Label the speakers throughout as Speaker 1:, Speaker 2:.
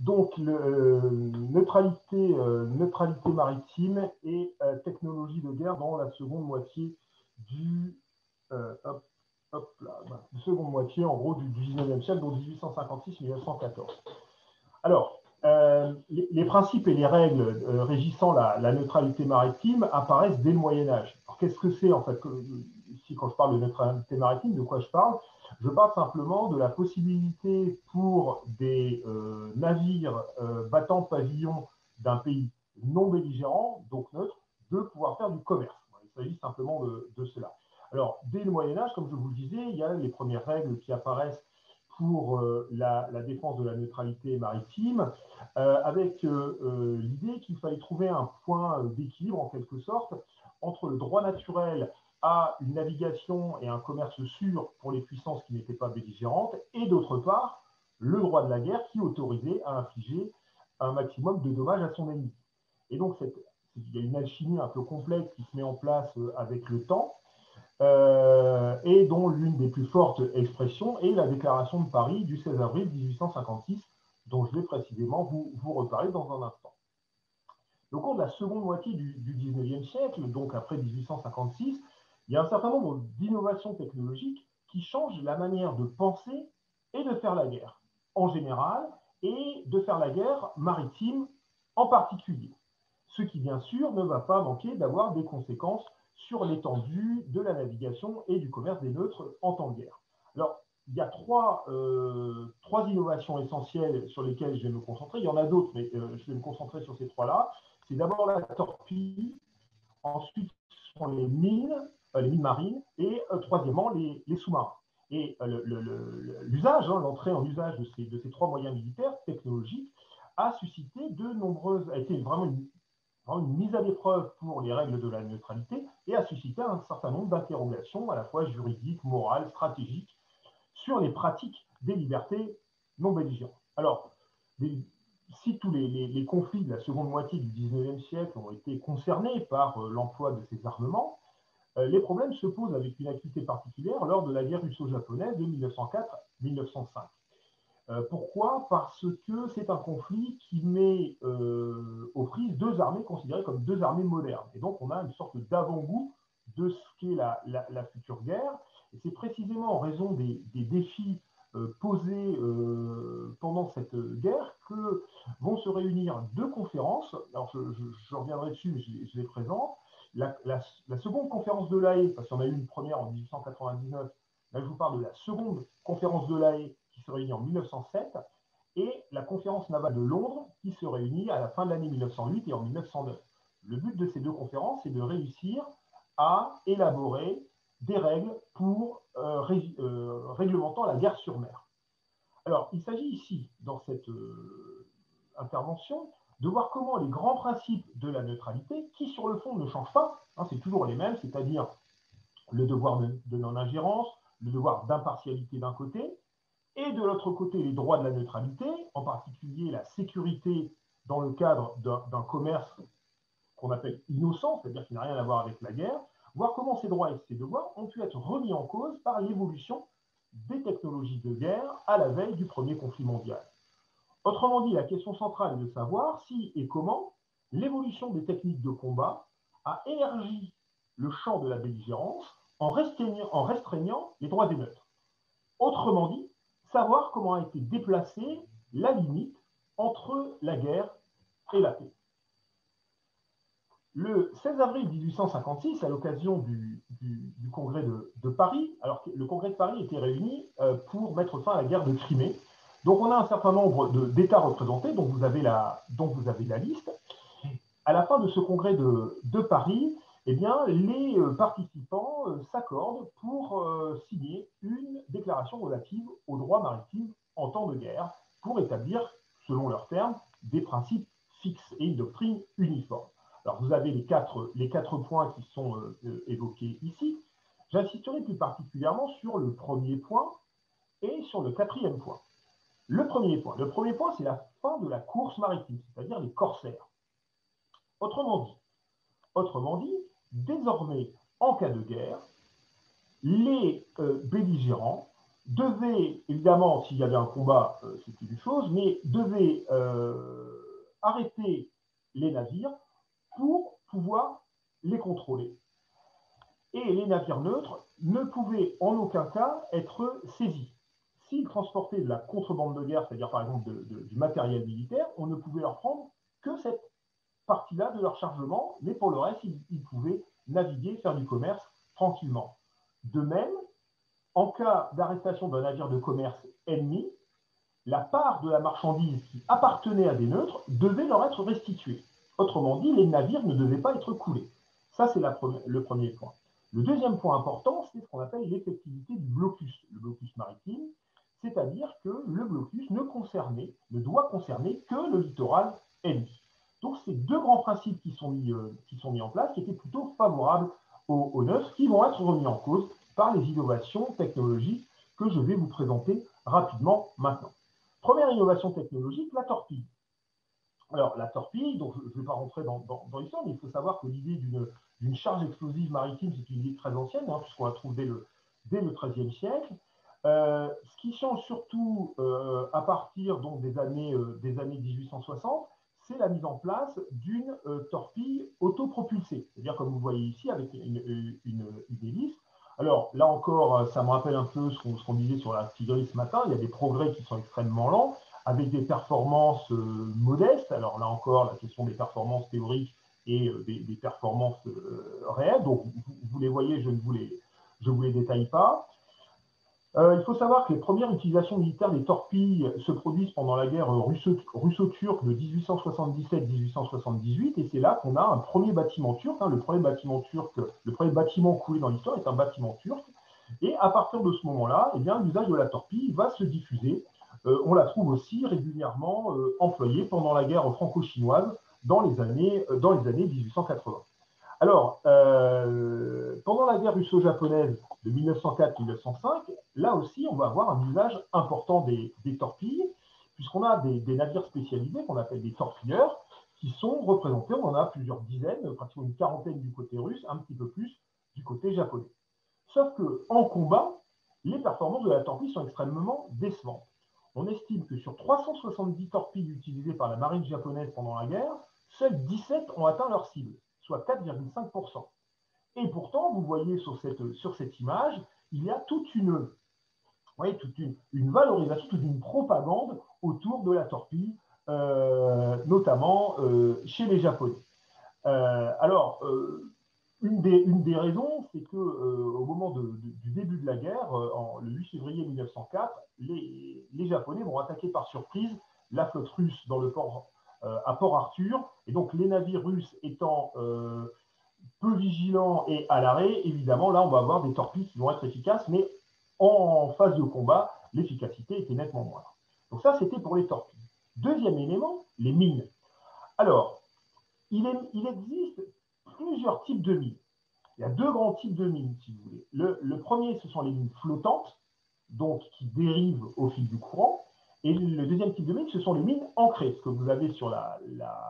Speaker 1: Donc, neutralité maritime et technologie de guerre dans la seconde moitié du seconde moitié, en gros, du 19e siècle, donc 1856-1914. Alors, les principes et les règles régissant la neutralité maritime apparaissent dès le Moyen-Âge. Alors, qu'est-ce que c'est, en fait, ici, quand je parle de neutralité maritime, de quoi je parle? Je parle simplement de la possibilité pour des navires battant pavillon d'un pays non belligérant, donc neutre, de pouvoir faire du commerce. Il s'agit simplement de cela. Alors, dès le Moyen-Âge, comme je vous le disais, il y a les premières règles qui apparaissent pour la défense de la neutralité maritime, avec l'idée qu'il fallait trouver un point d'équilibre, en quelque sorte, entre le droit naturel à une navigation et un commerce sûr pour les puissances qui n'étaient pas belligérantes, et d'autre part, le droit de la guerre qui autorisait à infliger un maximum de dommages à son ennemi. Et donc, il y a une alchimie un peu complexe qui se met en place avec le temps, et dont l'une des plus fortes expressions est la déclaration de Paris du 16 avril 1856, dont je vais précisément vous reparler dans un instant. Au cours de la seconde moitié du 19e siècle, donc après 1856, il y a un certain nombre d'innovations technologiques qui changent la manière de penser et de faire la guerre, en général, et de faire la guerre maritime en particulier. Ce qui, bien sûr, ne va pas manquer d'avoir des conséquences sur l'étendue de la navigation et du commerce des neutres en temps de guerre. Alors, il y a trois innovations essentielles sur lesquelles je vais me concentrer. Il y en a d'autres, mais je vais me concentrer sur ces trois-là. C'est d'abord la torpille, ensuite ce sont les mines marines, et troisièmement, les sous-marins. Et l'usage, l'entrée en usage de ces trois moyens militaires technologiques a suscité a été vraiment une mise à l'épreuve pour les règles de la neutralité et a suscité un certain nombre d'interrogations à la fois juridiques, morales, stratégiques sur les pratiques des libertés non belligérantes. Alors, si tous les conflits de la seconde moitié du 19e siècle ont été concernés par l'emploi de ces armements, les problèmes se posent avec une acuité particulière lors de la guerre russo-japonaise de 1904-1905. Pourquoi? Parce que c'est un conflit qui met aux prises deux armées considérées comme deux armées modernes. Et donc, on a une sorte d'avant-goût de ce qu'est la future guerre. Et c'est précisément en raison des défis posés pendant cette guerre que vont se réunir deux conférences. Alors, je reviendrai dessus, mais je les présente. La seconde conférence de La Haye, parce qu'il y en a eu une première en 1899, là je vous parle de la seconde conférence de La Haye qui se réunit en 1907, et la conférence navale de Londres qui se réunit à la fin de l'année 1908 et en 1909. Le but de ces deux conférences est de réussir à élaborer des règles pour réglementant la guerre sur mer. Alors, il s'agit ici, dans cette intervention, de voir comment les grands principes de la neutralité, qui sur le fond ne changent pas, c'est toujours les mêmes, c'est-à-dire le devoir de non-ingérence, le devoir d'impartialité d'un côté, et de l'autre côté, les droits de la neutralité, en particulier la sécurité dans le cadre d'un commerce qu'on appelle innocent, c'est-à-dire qui n'a rien à voir avec la guerre, voir comment ces droits et ces devoirs ont pu être remis en cause par l'évolution des technologies de guerre à la veille du premier conflit mondial. Autrement dit, la question centrale est de savoir si et comment l'évolution des techniques de combat a élargi le champ de la belligérance en restreignant les droits des neutres. Autrement dit, savoir comment a été déplacée la limite entre la guerre et la paix. Le 16 avril 1856, à l'occasion du congrès de Paris, alors que le congrès de Paris était réuni pour mettre fin à la guerre de Crimée. Donc on a un certain nombre d'États représentés, dont vous avez la liste. À la fin de ce congrès de Paris, eh bien, les participants s'accordent pour signer une déclaration relative aux droits maritimes en temps de guerre, pour établir, selon leurs termes, des principes fixes et une doctrine uniforme. Alors, vous avez les quatre points qui sont évoqués ici. J'insisterai plus particulièrement sur le premier point et sur le quatrième point. Le premier point, c'est la fin de la course maritime, c'est-à-dire les corsaires. Autrement dit, désormais, en cas de guerre, les belligérants devait, évidemment, s'il y avait un combat, c'était une chose, mais devait arrêter les navires pour pouvoir les contrôler. Et les navires neutres ne pouvaient en aucun cas être saisis. S'ils transportaient de la contrebande de guerre, c'est-à-dire par exemple du matériel militaire, on ne pouvait leur prendre que cette partie-là de leur chargement, mais pour le reste, ils pouvaient naviguer, faire du commerce tranquillement. De même, en cas d'arrestation d'un navire de commerce ennemi, la part de la marchandise qui appartenait à des neutres devait leur être restituée. Autrement dit, les navires ne devaient pas être coulés. Ça, c'est le premier point. Le deuxième point important, c'est ce qu'on appelle l'effectivité du blocus, le blocus maritime, c'est-à-dire que le blocus ne doit concerner que le littoral ennemi. Donc, c'est deux grands principes qui sont mis en place, qui étaient plutôt favorables aux neutres, qui vont être remis en cause par les innovations technologiques que je vais vous présenter rapidement maintenant. Première innovation technologique, la torpille. Alors, la torpille, donc je ne vais pas rentrer dans l'histoire, mais il faut savoir que l'idée d'une charge explosive maritime, c'est une idée très ancienne, puisqu'on la trouve dès le XIIIe siècle. Ce qui change surtout à partir donc, des années 1860, c'est la mise en place d'une torpille autopropulsée. C'est-à-dire, comme vous voyez ici, avec une hélice. Alors, là encore, ça me rappelle un peu ce qu'on disait sur l'artillerie ce matin. Il y a des progrès qui sont extrêmement lents, avec des performances modestes. Alors là encore, la question des performances théoriques et des performances réelles. Donc, vous les voyez, je ne vous les détaille pas. Il faut savoir que les premières utilisations militaires des torpilles se produisent pendant la guerre russo-turque de 1877-1878, et c'est là qu'on a un premier bâtiment turc. Le premier bâtiment coulé dans l'histoire est un bâtiment turc. Et à partir de ce moment-là, eh l'usage de la torpille va se diffuser. On la trouve aussi régulièrement employée pendant la guerre franco-chinoise dans les années 1880. Alors, pendant la guerre russo-japonaise de 1904-1905, là aussi, on va avoir un usage important des torpilles, puisqu'on a des navires spécialisés qu'on appelle des torpilleurs, qui sont représentés, on en a plusieurs dizaines, pratiquement une quarantaine du côté russe, un petit peu plus du côté japonais. Sauf qu'en combat, les performances de la torpille sont extrêmement décevantes. On estime que sur 370 torpilles utilisées par la marine japonaise pendant la guerre, seules 17 ont atteint leur cible, soit 4,5%. Et pourtant, vous voyez sur cette image, il y a toute une valorisation, toute une propagande autour de la torpille, notamment chez les Japonais. Une des raisons, c'est qu'au moment du début de la guerre, le 8 février 1904, les Japonais vont attaquer par surprise la flotte russe dans le port à Port-Arthur. Et donc, les navires russes étant peu vigilants et à l'arrêt, évidemment, là, on va avoir des torpilles qui vont être efficaces, mais en phase de combat, l'efficacité était nettement moindre. Donc ça, c'était pour les torpilles. Deuxième élément, les mines. Alors, il existe plusieurs types de mines. Il y a deux grands types de mines, si vous voulez. Le premier, ce sont les mines flottantes, donc qui dérivent au fil du courant. Et le deuxième type de mine, ce sont les mines ancrées, ce que vous avez sur la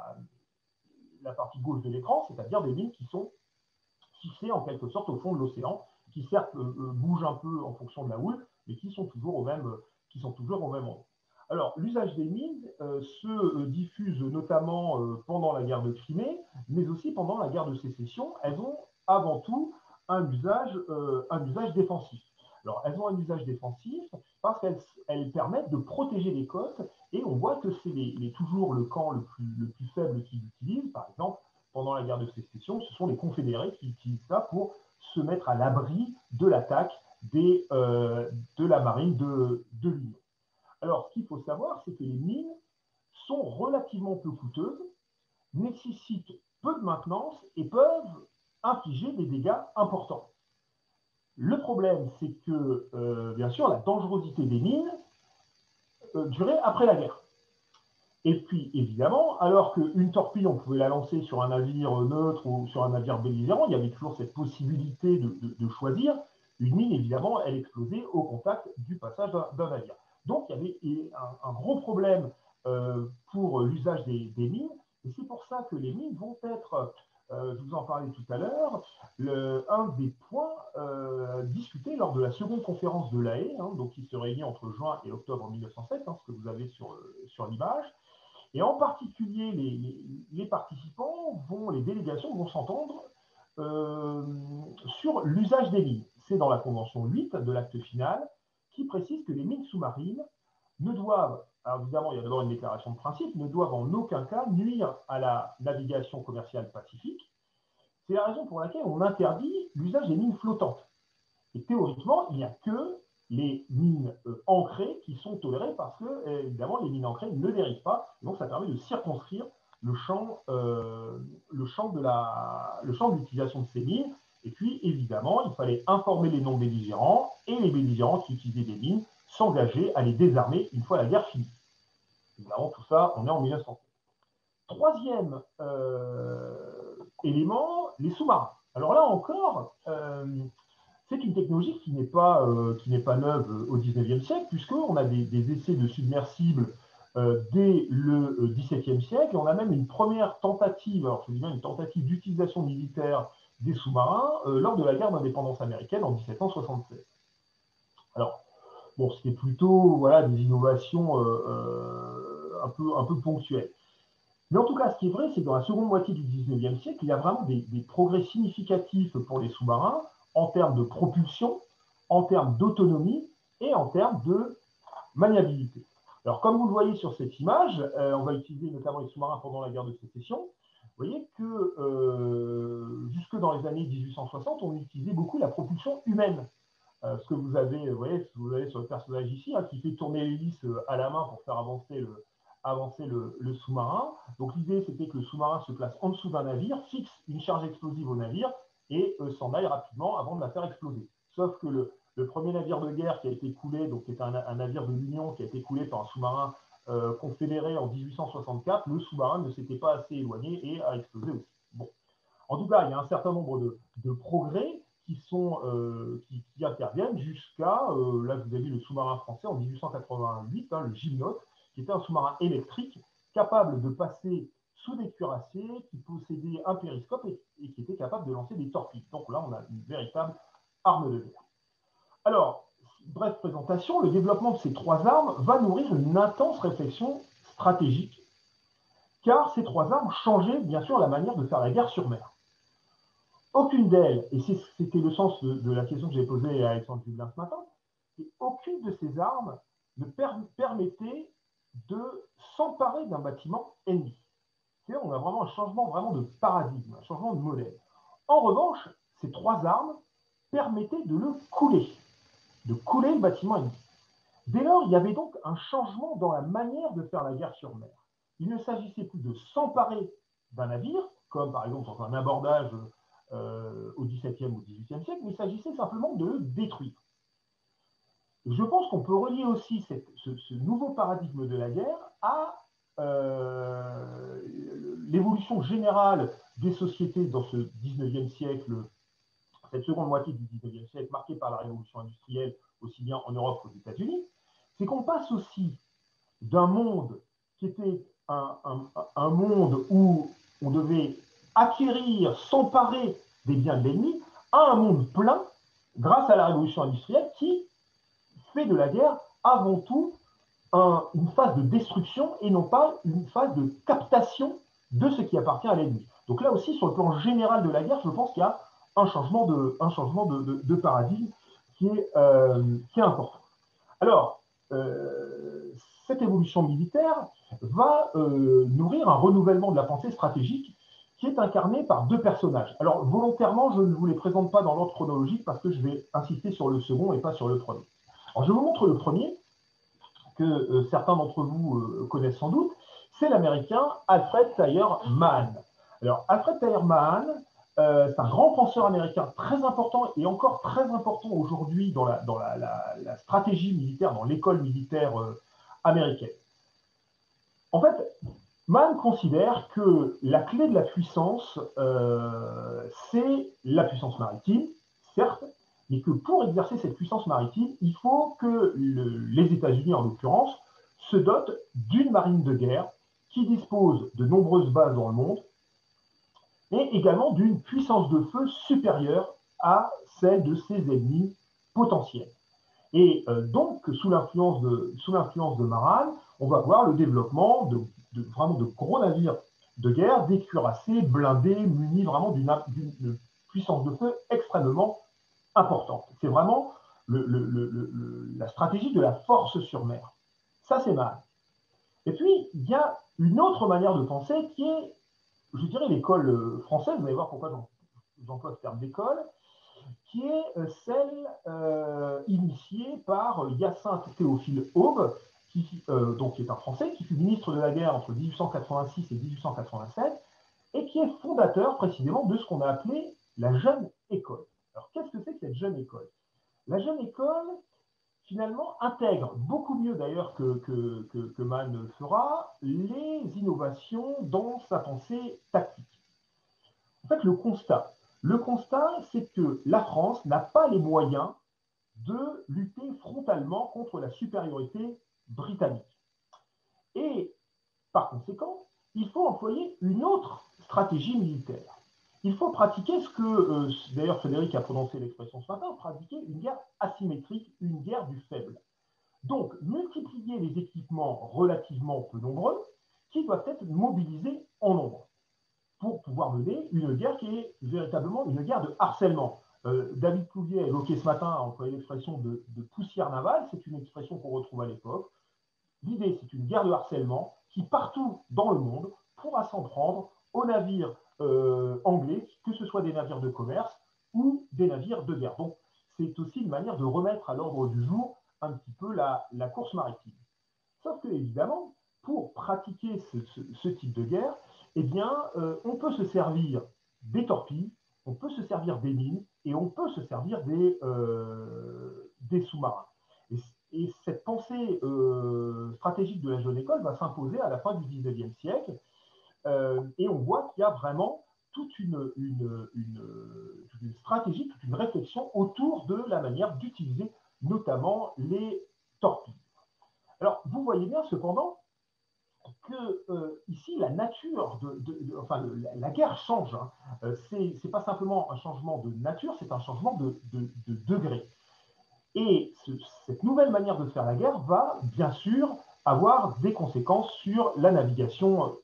Speaker 1: partie gauche de l'écran, c'est-à-dire des mines qui sont fixées en quelque sorte au fond de l'océan, qui certes bougent un peu en fonction de la houle, mais qui sont toujours au même endroit. Alors, l'usage des mines se diffuse notamment pendant la guerre de Crimée, mais aussi pendant la guerre de sécession. Elles ont avant tout un usage défensif. Alors, elles ont un usage défensif parce qu'elles permettent de protéger les côtes, et on voit que c'est toujours le camp le plus faible qui l'utilise. Par exemple, pendant la guerre de sécession, ce sont les confédérés qui utilisent ça pour se mettre à l'abri de l'attaque de la marine de l'Union. Alors, ce qu'il faut savoir, c'est que les mines sont relativement peu coûteuses, nécessitent peu de maintenance et peuvent infliger des dégâts importants. Le problème, c'est que, bien sûr, la dangerosité des mines durait après la guerre. Et puis, évidemment, alors qu'une torpille, on pouvait la lancer sur un navire neutre ou sur un navire belligérant, il y avait toujours cette possibilité de choisir. Une mine, évidemment, elle explosait au contact du passage d'un navire. Donc, il y avait un gros problème pour l'usage des mines. Et c'est pour ça que les mines vont être je vous en parlais tout à l'heure, un des points discutés lors de la seconde conférence de La Haye, donc qui se réunit entre juin et octobre 1907, ce que vous avez sur l'image. Et en particulier, les participants les délégations vont s'entendre sur l'usage des mines. C'est dans la Convention 8 de l'acte final qui précise que les mines sous-marines ne doivent, alors évidemment, il y a d'abord une déclaration de principe, ne doivent en aucun cas nuire à la navigation commerciale pacifique. C'est la raison pour laquelle on interdit l'usage des mines flottantes. Et théoriquement, il n'y a que les mines ancrées qui sont tolérées parce que, évidemment, les mines ancrées ne dérivent pas. Donc, ça permet de circonscrire le champ de l'utilisation de ces mines. Et puis, évidemment, il fallait informer les non-belligérants et les belligérants qui utilisaient des mines s'engager à les désarmer une fois la guerre finie. Évidemment, tout ça, on est en 1907. Troisième élément, les sous-marins. Alors là encore, c'est une technologie qui n'est pas neuve au XIXe siècle, puisqu'on a des essais de submersibles dès le XVIIe siècle, et on a même une première tentative, alors je dis bien une tentative d'utilisation militaire des sous-marins lors de la guerre d'indépendance américaine en 1776. Alors, bon, c'était plutôt des innovations un peu ponctuelles. Mais en tout cas, ce qui est vrai, c'est que dans la seconde moitié du XIXe siècle, il y a vraiment des progrès significatifs pour les sous-marins en termes de propulsion, en termes d'autonomie et en termes de maniabilité. Alors, comme vous le voyez sur cette image, on va utiliser notamment les sous-marins pendant la guerre de sécession. Vous voyez que jusque dans les années 1860, on utilisait beaucoup la propulsion humaine. Ce que vous avez sur le personnage ici, qui fait tourner l'hélice à la main pour faire avancer le sous-marin. Donc l'idée, c'était que le sous-marin se place en dessous d'un navire, fixe une charge explosive au navire et s'en aille rapidement avant de la faire exploser. Sauf que le premier navire de guerre qui a été coulé, donc qui est un navire de l'Union qui a été coulé par un sous-marin confédéré en 1864, le sous-marin ne s'était pas assez éloigné et a explosé aussi. Bon. En tout cas, il y a un certain nombre de progrès qui interviennent jusqu'à, là vous avez le sous-marin français en 1888, le Gymnote, qui était un sous-marin électrique capable de passer sous des cuirassés, qui possédait un périscope et qui était capable de lancer des torpilles. Donc là, on a une véritable arme de guerre. Alors, bref présentation, le développement de ces trois armes va nourrir une intense réflexion stratégique, car ces trois armes changeaient bien sûr la manière de faire la guerre sur mer. Aucune d'elles, et c'était le sens de la question que j'ai posée à Alexandre Dublin ce matin, aucune de ces armes ne permettait de s'emparer d'un bâtiment ennemi. On a vraiment un changement de paradigme, un changement de modèle. En revanche, ces trois armes permettaient de le couler le bâtiment ennemi. Dès lors, il y avait donc un changement dans la manière de faire la guerre sur mer. Il ne s'agissait plus de s'emparer d'un navire, comme par exemple dans un abordage au XVIIe ou XVIIIe siècle, mais il s'agissait simplement de le détruire. Je pense qu'on peut relier aussi ce nouveau paradigme de la guerre à l'évolution générale des sociétés dans ce 19e siècle, cette seconde moitié du 19e siècle, marquée par la révolution industrielle, aussi bien en Europe qu'aux États-Unis. C'est qu'on passe aussi d'un monde qui était un monde où on devait acquérir, s'emparer des biens de l'ennemi, à un monde plein, grâce à la révolution industrielle, qui fait de la guerre avant tout une phase de destruction et non pas une phase de captation de ce qui appartient à l'ennemi. Donc là aussi, sur le plan général de la guerre, je pense qu'il y a un changement de paradigme qui est important. Alors, cette évolution militaire va nourrir un renouvellement de la pensée stratégique qui est incarné par deux personnages. Alors, volontairement, je ne vous les présente pas dans l'ordre chronologique parce que je vais insister sur le second et pas sur le premier. Alors, je vous montre le premier, que certains d'entre vous connaissent sans doute, c'est l'américain Alfred Thayer Mahan. Alors, Alfred Thayer Mahan, c'est un grand penseur américain très important et encore très important aujourd'hui dans la stratégie militaire, dans l'école militaire américaine. En fait, Mahan considère que la clé de la puissance, c'est la puissance maritime, certes, mais que pour exercer cette puissance maritime, il faut que les États-Unis, en l'occurrence, se dotent d'une marine de guerre qui dispose de nombreuses bases dans le monde, et également d'une puissance de feu supérieure à celle de ses ennemis potentiels. Et donc, sous l'influence de Maran, on va voir le développement vraiment de gros navires de guerre, des cuirassés, blindés, munis vraiment d'une puissance de feu extrêmement importante. C'est vraiment la stratégie de la force sur mer. Ça, c'est mal. Et puis, il y a une autre manière de penser qui est, je dirais, l'école française, vous allez voir pourquoi j'emploie ce terme d'école, qui est celle initiée par Hyacinthe Théophile Aube, qui est un Français, qui fut ministre de la guerre entre 1886 et 1887, et qui est fondateur précisément de ce qu'on a appelé la jeune école. Alors, qu'est-ce que c'est que cette jeune école? La jeune école, finalement, intègre beaucoup mieux d'ailleurs que Mann le fera, les innovations dans sa pensée tactique. En fait, le constat, c'est que la France n'a pas les moyens de lutter frontalement contre la supériorité britannique. Et par conséquent, il faut employer une autre stratégie militaire. Il faut pratiquer ce que, d'ailleurs Frédéric a prononcé l'expression ce matin, pratiquer une guerre asymétrique, une guerre du faible. Donc, multiplier les équipements relativement peu nombreux qui doivent être mobilisés en nombre pour pouvoir mener une guerre qui est véritablement une guerre de harcèlement. David Plouvier a évoqué ce matin, a employé l'expression de poussière navale, c'est une expression qu'on retrouve à l'époque. L'idée, c'est une guerre de harcèlement qui, partout dans le monde, pourra s'en prendre aux navires anglais, que ce soit des navires de commerce ou des navires de guerre. Donc, c'est aussi une manière de remettre à l'ordre du jour un petit peu la course maritime. Sauf que, évidemment, pour pratiquer ce type de guerre, eh bien, on peut se servir des torpilles, on peut se servir des mines et on peut se servir des sous-marins. Et cette pensée stratégique de la jeune école va s'imposer à la fin du XIXe siècle. Et on voit qu'il y a vraiment toute une stratégie, toute une réflexion autour de la manière d'utiliser notamment les torpilles. Alors, vous voyez bien cependant que ici, la nature, la guerre change. Hein. C'est pas simplement un changement de nature, c'est un changement de degré. Et cette nouvelle manière de faire la guerre va, bien sûr, avoir des conséquences sur la navigation.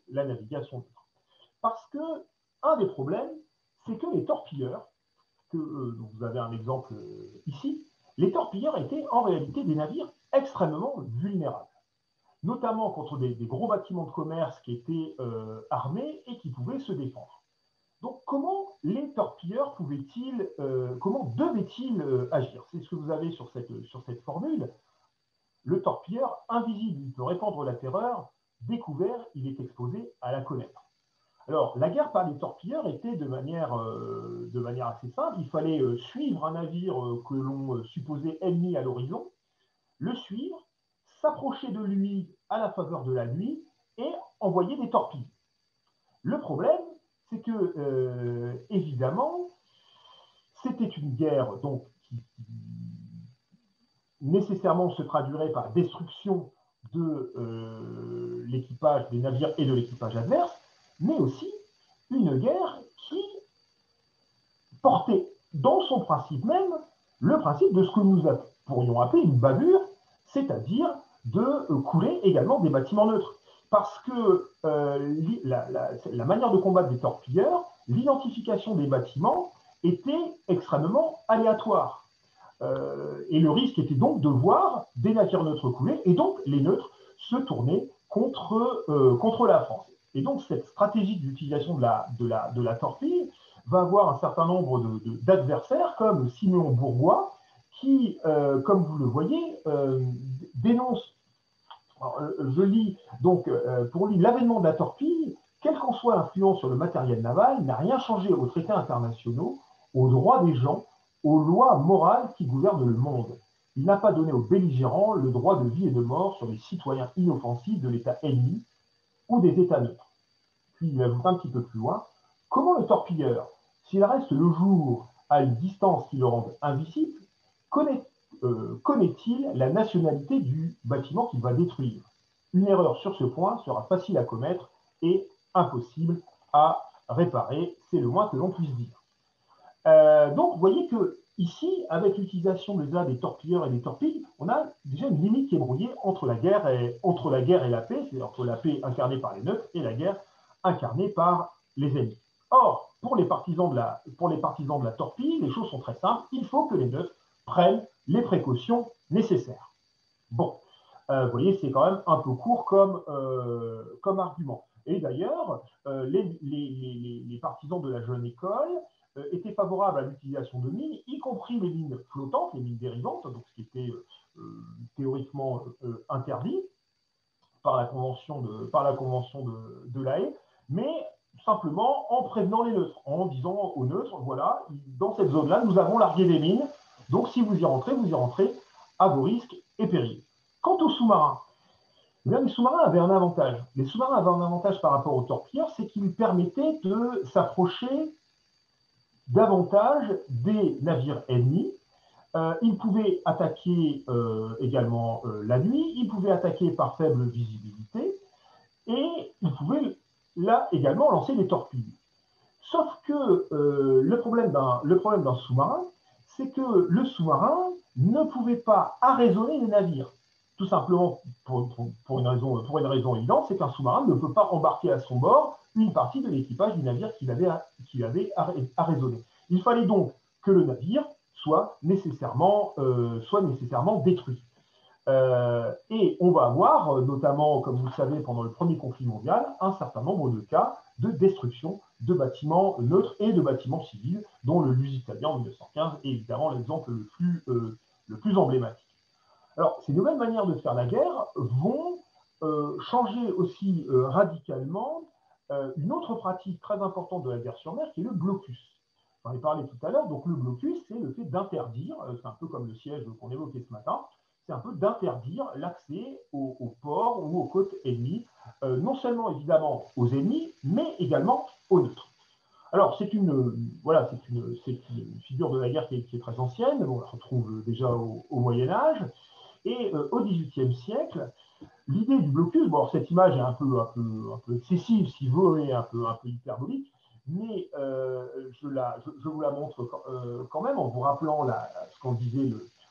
Speaker 1: Parce que un des problèmes, c'est que les torpilleurs, dont vous avez un exemple ici, les torpilleurs étaient en réalité des navires extrêmement vulnérables, notamment contre des gros bâtiments de commerce qui étaient armés et qui pouvaient se défendre. Donc, comment les torpilleurs comment devaient-ils agir? C'est ce que vous avez sur cette formule. Le torpilleur, invisible, il peut répandre la terreur, découvert, il est exposé à la connaître. Alors, la guerre par les torpilleurs était de manière assez simple. Il fallait suivre un navire que l'on supposait ennemi à l'horizon, le suivre, s'approcher de lui à la faveur de la nuit et envoyer des torpilles. Le problème, c'est que, évidemment, c'était une guerre donc, qui nécessairement se traduirait par la destruction de l'équipage des navires et de l'équipage adverse, mais aussi une guerre qui portait dans son principe même le principe de ce que nous pourrions appeler une bavure, c'est-à-dire de couler également des bâtiments neutres. Parce que la manière de combattre des torpilleurs, l'identification des bâtiments était extrêmement aléatoire. Et le risque était donc de voir des navires neutres couler et donc les neutres se tourner contre la France. Et donc cette stratégie d'utilisation de la torpille va avoir un certain nombre d'adversaires comme Siméon Bourgois qui, comme vous le voyez, dénonce. Alors, je lis donc pour lui l'avènement de la torpille, quelle qu'en soit l'influence sur le matériel naval, n'a rien changé aux traités internationaux, aux droits des gens, aux lois morales qui gouvernent le monde. Il n'a pas donné aux belligérants le droit de vie et de mort sur les citoyens inoffensifs de l'État ennemi ou des États neutres. Puis il ajoute un petit peu plus loin, comment le torpilleur, s'il reste le jour à une distance qui le rende invisible, connaît-il la nationalité du bâtiment qu'il va détruire? Une erreur sur ce point sera facile à commettre et impossible à réparé, c'est le moins que l'on puisse dire. Donc, vous voyez que ici, avec l'utilisation déjà des torpilleurs et des torpilles, on a déjà une limite qui est brouillée entre la guerre et la paix, c'est-à-dire entre la paix incarnée par les neutres et la guerre incarnée par les ennemis. Or, pour les partisans de la torpille, les choses sont très simples. Il faut que les neutres prennent les précautions nécessaires. Bon, vous voyez, c'est quand même un peu court comme argument. Et d'ailleurs, les partisans de la jeune école étaient favorables à l'utilisation de mines, y compris les mines flottantes, les mines dérivantes, donc ce qui était théoriquement interdit par la convention de La Haye, mais simplement en prévenant les neutres, en disant aux neutres, voilà, dans cette zone-là, nous avons largué des mines, donc si vous y rentrez à vos risques et périls. Quant aux sous-marins, les sous-marins avaient un avantage. Les sous-marins avaient un avantage par rapport aux torpilleurs, c'est qu'ils permettaient de s'approcher davantage des navires ennemis. Ils pouvaient attaquer également la nuit, ils pouvaient attaquer par faible visibilité, et ils pouvaient là également lancer des torpilles. Sauf que le problème d'un sous-marin, c'est que le sous-marin ne pouvait pas arraisonner les navires. Tout simplement pour une raison évidente, c'est qu'un sous-marin ne peut pas embarquer à son bord une partie de l'équipage du navire qu'il avait arraisonné. Il fallait donc que le navire soit nécessairement détruit. Et on va avoir, notamment, comme vous le savez, pendant le premier conflit mondial, un certain nombre de cas de destruction de bâtiments neutres et de bâtiments civils, dont le Lusitania en 1915 est évidemment l'exemple le plus emblématique. Alors, ces nouvelles manières de faire la guerre vont changer aussi radicalement une autre pratique très importante de la guerre sur mer, qui est le blocus. J'en ai parlé tout à l'heure. Donc, le blocus, c'est le fait d'interdire, c'est un peu comme le siège qu'on évoquait ce matin, c'est un peu d'interdire l'accès aux ports ou aux côtes ennemies, non seulement évidemment aux ennemis, mais également aux neutres. Alors, c'est une figure de la guerre qui est très ancienne, on la retrouve déjà au Moyen-Âge, et au XVIIIe siècle, l'idée du blocus, bon, cette image est un peu excessive, si vous voulez, un peu hyperbolique, mais je vous la montre quand même en vous rappelant ce qu'en disait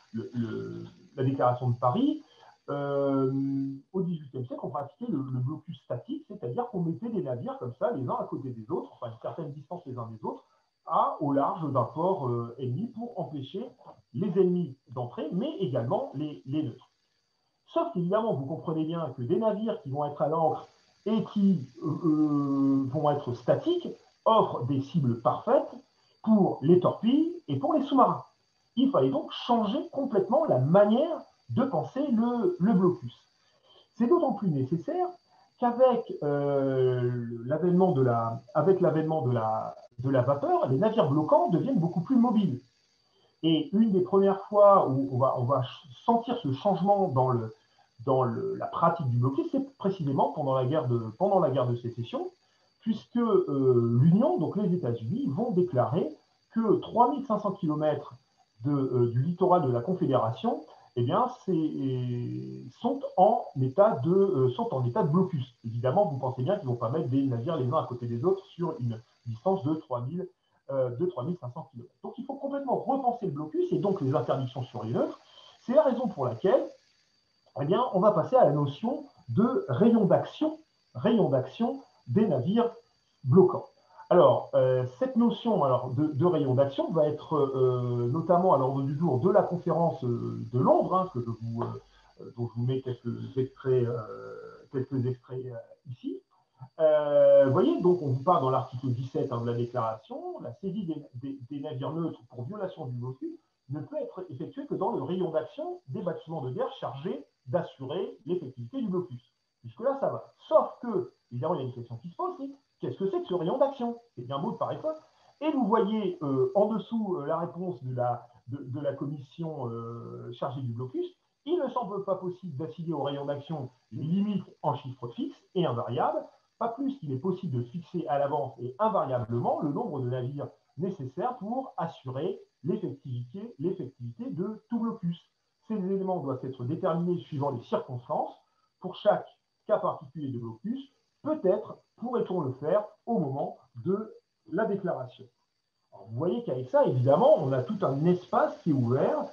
Speaker 1: la déclaration de Paris. Au XVIIIe siècle, on pratiquait le blocus statique, c'est-à-dire qu'on mettait des navires comme ça, les uns à côté des autres, enfin une certaine distance les uns des autres, au large d'un port ennemi pour empêcher les ennemis d'entrer, mais également les neutres. Sauf qu'évidemment, vous comprenez bien que des navires qui vont être à l'ancre et qui vont être statiques offrent des cibles parfaites pour les torpilles et pour les sous-marins. Il fallait donc changer complètement la manière de penser le blocus. C'est d'autant plus nécessaire qu'avec l'avènement de la vapeur, les navires bloquants deviennent beaucoup plus mobiles. Et une des premières fois où on va sentir ce changement dans la pratique du blocus, c'est précisément pendant la guerre de sécession, puisque l'Union, donc les États-Unis, vont déclarer que 3500 km du littoral de la Confédération eh bien, sont en état de blocus. Évidemment, vous pensez bien qu'ils ne vont pas mettre des navires les uns à côté des autres sur une distance de 3500 km. Donc, il faut complètement repenser le blocus et donc les interdictions sur les neutres. C'est la raison pour laquelle eh bien, on va passer à la notion de rayon d'action des navires bloquants. Alors, cette notion de rayon d'action va être notamment à l'ordre du jour de la conférence de Londres, hein, dont je vous mets quelques extraits ici. Vous voyez, donc on vous parle dans l'article 17 de la déclaration, la saisie des navires neutres pour violation du blocus ne peut être effectuée que dans le rayon d'action des bâtiments de guerre chargés d'assurer l'effectivité du blocus. Jusque-là, ça va. Sauf que, évidemment, il y a une question qui se pose, c'est qu'est-ce que c'est que ce rayon d'action? C'est bien beau de parler ça. Et vous voyez en dessous la réponse de la commission chargée du blocus. Il ne semble pas possible d'assigner au rayon d'action les limites en chiffres fixes et invariables, pas plus qu'il est possible de fixer à l'avance et invariablement le nombre de navires nécessaires pour assurer l'effectivité de tout blocus. Ces éléments doivent être déterminés suivant les circonstances. Pour chaque cas particulier de blocus, peut-être pourrait-on le faire au moment de déclaration. Alors, vous voyez qu'avec ça, évidemment, on a tout un espace qui est ouvert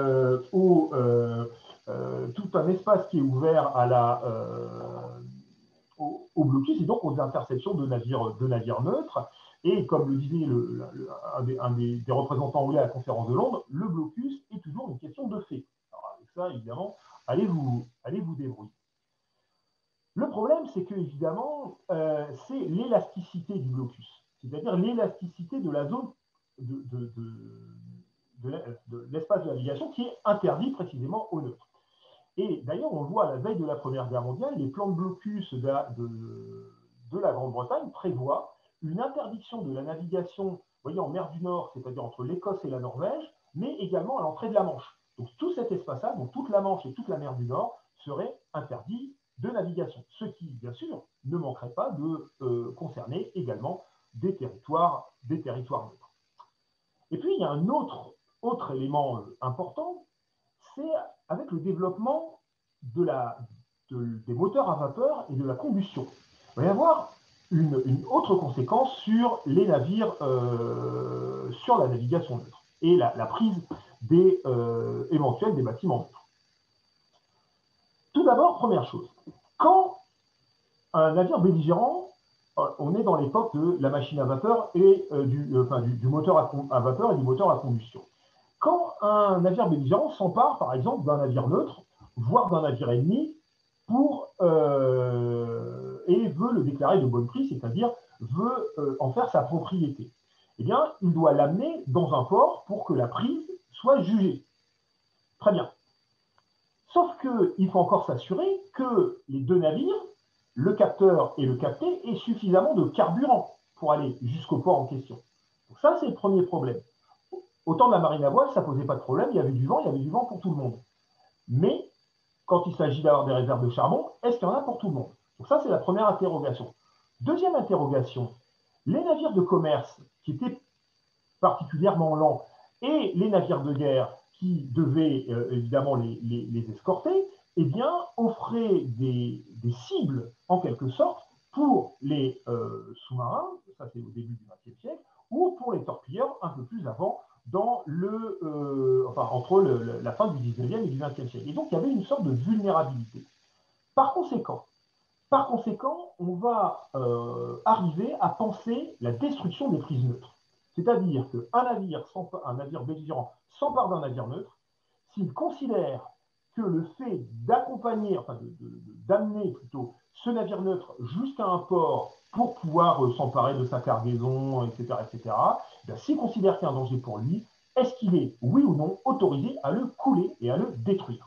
Speaker 1: au blocus et donc aux interceptions de navires neutres. Et comme le disait un des représentants anglais à la conférence de Londres, le blocus est toujours une question de fait. Alors avec ça, évidemment, allez vous débrouiller. Le problème, c'est que, évidemment, c'est l'élasticité du blocus, c'est-à-dire l'élasticité de la zone de l'espace de navigation qui est interdit précisément aux neutres. Et d'ailleurs, on le voit à la veille de la Première Guerre mondiale, les plans de blocus de la Grande-Bretagne prévoient une interdiction de la navigation, vous voyez, en mer du Nord, c'est-à-dire entre l'Écosse et la Norvège, mais également à l'entrée de la Manche. Donc tout cet espace-là, donc toute la Manche et toute la mer du Nord, serait interdit de navigation, ce qui, bien sûr, ne manquerait pas de concerner également des territoires neutres. Et puis, il y a un autre élément important, c'est avec le développement des moteurs à vapeur et de la combustion. Il va y avoir une autre conséquence sur les navires, sur la navigation neutre et la prise éventuelle des bâtiments neutres. Tout d'abord, première chose, quand un navire belligérant, on est dans l'époque de la machine à vapeur et du moteur à vapeur et du moteur à combustion. Quand un navire belligérant s'empare, par exemple, d'un navire neutre, voire d'un navire ennemi, et veut le déclarer de bonne prix, c'est-à-dire veut en faire sa propriété, eh bien, il doit l'amener dans un port pour que la prise soit jugée. Très bien. Sauf qu'il faut encore s'assurer que les deux navires, le capteur et le capté, aient suffisamment de carburant pour aller jusqu'au port en question. Donc ça, c'est le premier problème. Au temps de la marine à voile, ça ne posait pas de problème, il y avait du vent pour tout le monde. Mais quand il s'agit d'avoir des réserves de charbon, est-ce qu'il y en a pour tout le monde? Donc ça, c'est la première interrogation. Deuxième interrogation, les navires de commerce qui étaient particulièrement lents et les navires de guerre qui devaient évidemment les escorter, eh bien, offraient des cibles, en quelque sorte, pour les sous-marins, ça c'est au début du XXe siècle, ou pour les torpilleurs un peu plus avant, entre la fin du XIXe et du XXe siècle. Et donc, il y avait une sorte de vulnérabilité. Par conséquent, on va arriver à penser la destruction des prises neutres. C'est-à-dire qu'un navire belligérant s'empare d'un navire neutre, s'il considère que le fait d'accompagner, d'amener plutôt ce navire neutre jusqu'à un port pour pouvoir s'emparer de sa cargaison, etc., s'il considère qu'il y a un danger pour lui, est-ce qu'il est, oui ou non, autorisé à le couler et à le détruire?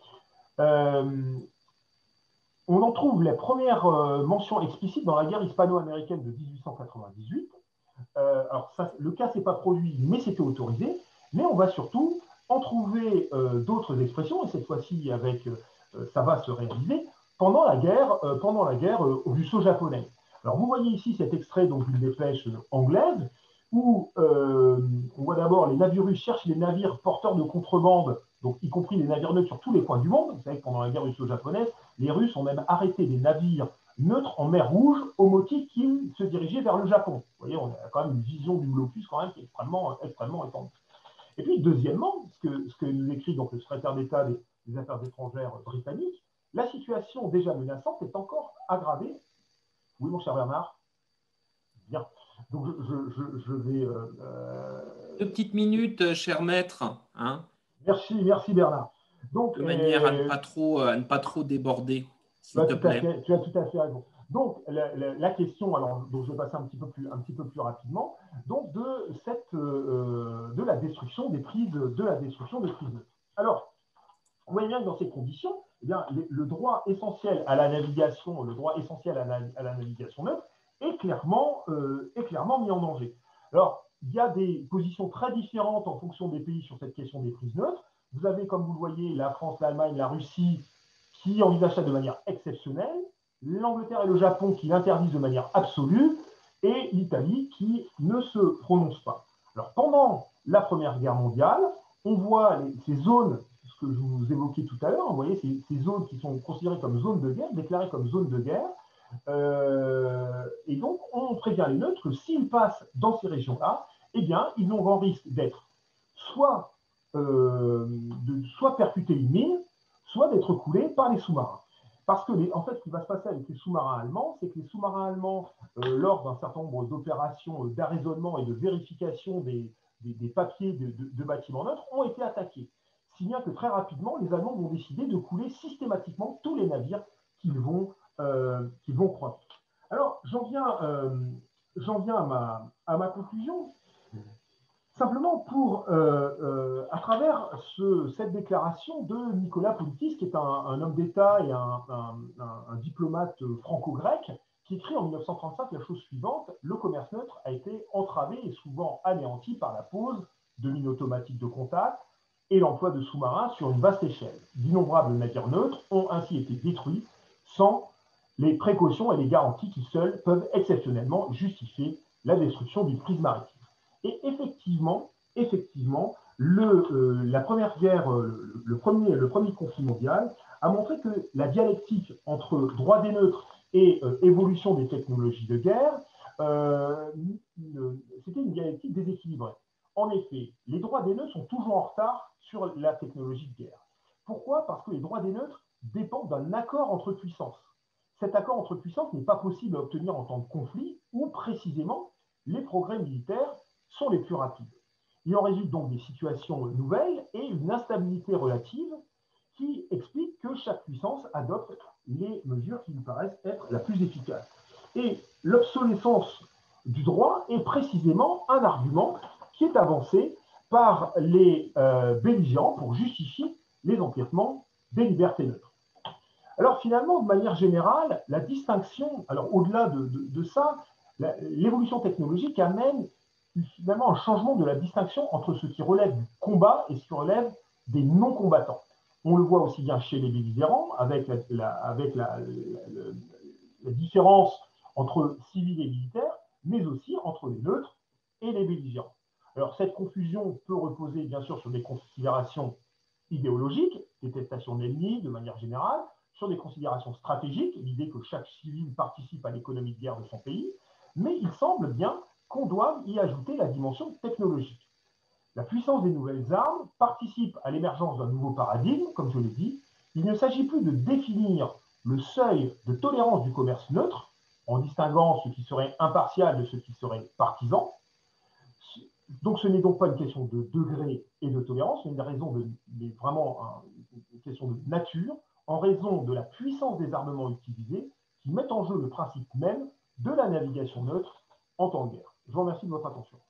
Speaker 1: On en trouve les premières mentions explicites dans la guerre hispano-américaine de 1898. Alors, le cas ne s'est pas produit, mais c'était autorisé. Mais on va surtout en trouver d'autres expressions, et cette fois-ci, ça va se réaliser pendant la guerre russo-japonaise. Alors, vous voyez ici cet extrait d'une dépêche anglaise où on voit d'abord les navires russes cherchent les navires porteurs de contrebande, donc y compris les navires neutres sur tous les coins du monde. Vous savez que pendant la guerre russo-japonaise, les Russes ont même arrêté des navires neutres en mer Rouge au motif qu'ils se dirigeaient vers le Japon. Vous voyez, on a quand même une vision du blocus quand même qui est extrêmement étendue. Et puis, deuxièmement, ce que nous écrit donc, le secrétaire d'État des Affaires étrangères britannique, la situation déjà menaçante est encore aggravée. Oui, mon cher Bernard? Bien. Donc, je vais...
Speaker 2: 2 petites minutes, cher maître. Hein,
Speaker 1: merci Bernard. Donc,
Speaker 2: de manière à ne pas trop déborder, s'il te plaît.
Speaker 1: Tu as tout à fait raison. Donc, la question, alors, donc je vais passer un petit peu plus rapidement, donc de la destruction des prises neutres. Alors, on voit bien que dans ces conditions, eh bien, le droit essentiel à la navigation, à la navigation neutre est clairement mis en danger. Alors, il y a des positions très différentes en fonction des pays sur cette question des prises neutres. Vous avez, comme vous le voyez, la France, l'Allemagne, la Russie qui envisagent ça de manière exceptionnelle, l'Angleterre et le Japon qui l'interdisent de manière absolue, et l'Italie qui ne se prononce pas. Alors, pendant la Première Guerre mondiale, on voit ces zones, ce que je vous évoquais tout à l'heure, vous voyez, ces zones qui sont considérées comme zones de guerre, déclarées comme zones de guerre, et donc on on prévient les neutres que s'ils passent dans ces régions-là, eh bien, ils ont grand risque d'être soit percuter une mine, soit d'être coulés par les sous-marins. Parce que, en fait, ce qui va se passer avec les sous-marins allemands, c'est que les sous-marins allemands, lors d'un certain nombre d'opérations d'arraisonnement et de vérification des papiers de bâtiments neutres, ont été attaqués. Si bien que très rapidement, les Allemands vont décider de couler systématiquement tous les navires qu'ils vont croiser. Alors, j'en viens à ma conclusion. Simplement pour, à travers cette déclaration de Nicolas Politis, qui est un homme d'État et un diplomate franco-grec, qui écrit en 1935 la chose suivante: le commerce neutre a été entravé et souvent anéanti par la pose de mines automatiques de contact et l'emploi de sous-marins sur une vaste échelle. D'innombrables navires neutres ont ainsi été détruits sans les précautions et les garanties qui seules peuvent exceptionnellement justifier la destruction d'une prise maritime. Et effectivement, la première guerre, le premier conflit mondial a montré que la dialectique entre droit des neutres et évolution des technologies de guerre, c'était une dialectique déséquilibrée. En effet, les droits des neutres sont toujours en retard sur la technologie de guerre. Pourquoi? Parce que les droits des neutres dépendent d'un accord entre puissances. Cet accord entre puissances n'est pas possible à obtenir en temps de conflit, où précisément les progrès militaires sont les plus rapides. Il en résulte donc des situations nouvelles et une instabilité relative qui explique que chaque puissance adopte les mesures qui lui paraissent être la plus efficace. Et l'obsolescence du droit est précisément un argument qui est avancé par les belligérants pour justifier les empiètements des libertés neutres. Alors finalement, de manière générale, la distinction, alors au-delà de ça, l'évolution technologique amène finalement un changement de la distinction entre ce qui relève du combat et ce qui relève des non-combattants. On le voit aussi bien chez les belligérants, avec la différence entre civils et militaires, mais aussi entre les neutres et les belligérants. Alors cette confusion peut reposer bien sûr sur des considérations idéologiques, détestation de l'ennemi de manière générale, sur des considérations stratégiques, l'idée que chaque civil participe à l'économie de guerre de son pays, mais il semble bien qu'on doit y ajouter la dimension technologique. La puissance des nouvelles armes participe à l'émergence d'un nouveau paradigme, comme je l'ai dit. Il ne s'agit plus de définir le seuil de tolérance du commerce neutre, en distinguant ce qui serait impartial de ce qui serait partisan. Donc ce n'est donc pas une question de degré et de tolérance, mais vraiment une question de nature, en raison de la puissance des armements utilisés, qui mettent en jeu le principe même de la navigation neutre en temps de guerre. Je vous remercie de votre attention.